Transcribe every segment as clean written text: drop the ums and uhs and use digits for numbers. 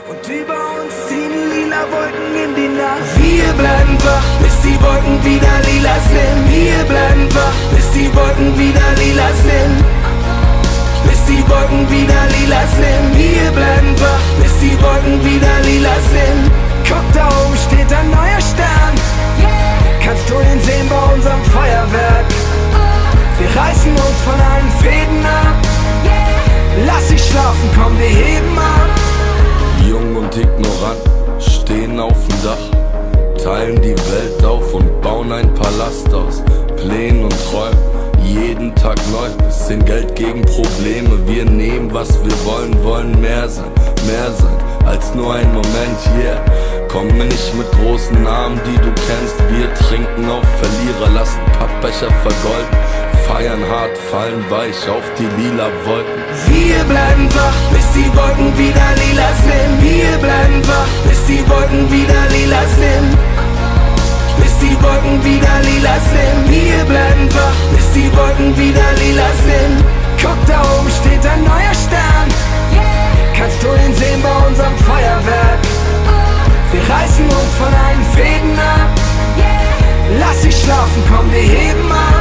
Und über uns ziehen lila Wolken in die Nacht. Wir bleiben wach, bis die Wolken wieder lila sind. Wir bleiben wach, bis die Wolken wieder lila sind. Bis die Wolken wieder lila sind. Wir bleiben wach, bis die Wolken wieder lila sind. Guck, da oben steht ein neuer Stern. Kannst du ihn sehen bei unserem Feuerwerk? Wir reißen uns von allen Fäden ab. Lass sie schlafen, komm, wir heben ab. Jung und ignorant, stehen auf dem Dach, teilen die Welt auf und bauen ein Palast aus Plänen und Träumen, jeden Tag neu. Bisschen Geld gegen Probleme, wir nehmen was wir wollen, wollen mehr sein als nur ein Moment, yeah. Komm mir nicht mit großen Namen, die du kennst, wir trinken auf Verlierer, lassen Pappbecher vergolden, feiern hart, fallen weich auf die lila Wolken. Wir bleiben wach, bis die Wolken wieder lila sind. Wir bleiben wach, bis die Wolken wieder lila sind. Bis die Wolken wieder lila sind. Wir bleiben wach, bis die Wolken wieder lila sind. Guck, da oben steht ein neuer Stern. Kannst du ihn sehen bei unserem Feuerwerk? Wir reißen uns von allen Fäden ab. Lass sie schlafen, komm, wir heben ab.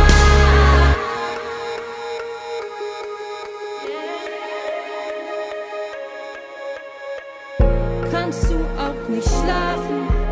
Kannst du auch nicht schlafen?